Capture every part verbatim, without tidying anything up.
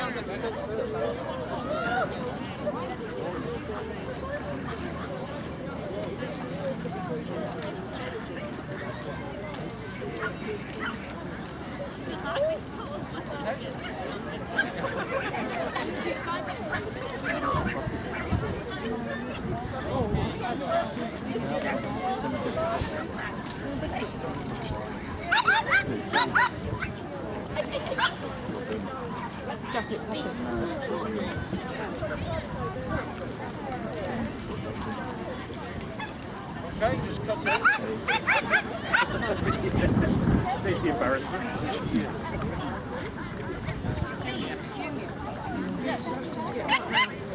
Jacket pocket. Okay, just cut it. Safety embarrassment. Yes, that's just to get out.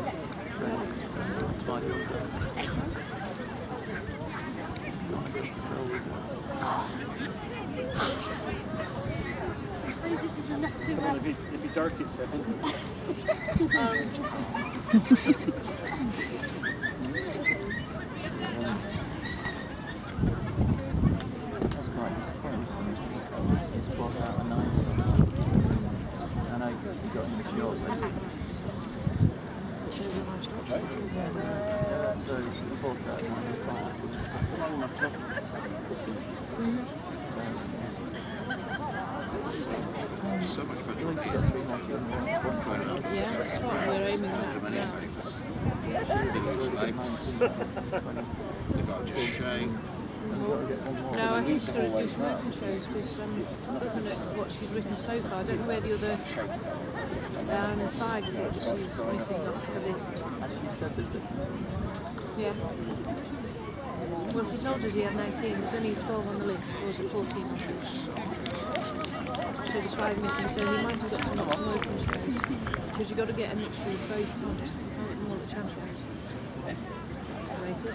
This is enough to Well, it'd be, it'd be dark at seven. um, That's quite disappointing. It's twelve out of nine. I know you got in the short, so. Yeah, so fourth out of nine is quite happy. So much better. yeah, that's what we're aiming at. Yeah. They got to Shane. No, I think she's going to do smoking shows because um, looking at what she's written so far, I don't know where the other um, five is it that she's missing off the list. Actually said there's differences. Yeah. Well, she told us he had nineteen. There's only twelve on the list, or was it fourteen on the list? So there's five missing, so he might have got some smoking shows. Because you've got to get a mixture of both, not just all the chance shows. That's the way it is.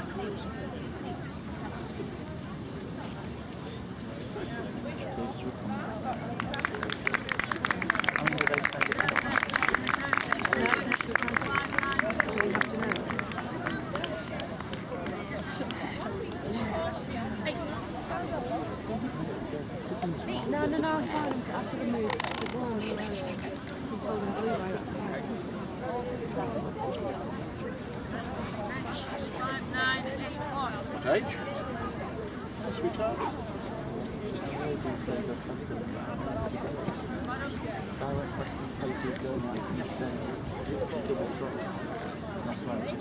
How many do they send it out? So now you have to account for it. So you have to know. No, no, no, I'm fine. I'm going to move. The ball on the right. You told him blue right up there. What age? That's retarded. Direct question places go like next day. Double trot. That's why it's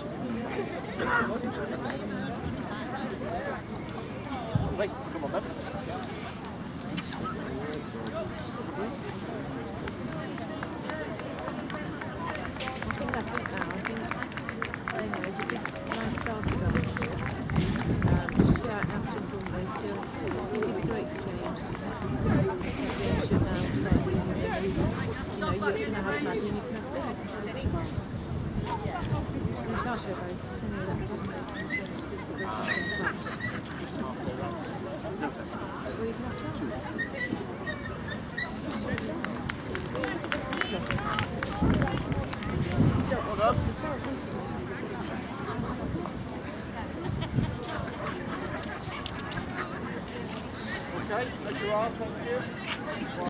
just Wait, come on then. I think that's it now. I think, I know, it's a big, nice starter gun. Um, just to get out now some fun with. I think it'd be great for James. James should now start using it. You know, you can have Maddie and you can have Billy. You can't show both. Anyway, that doesn't make any sense because they're both in the same class. Well, you can have two. Okay, that's your arm, thank you.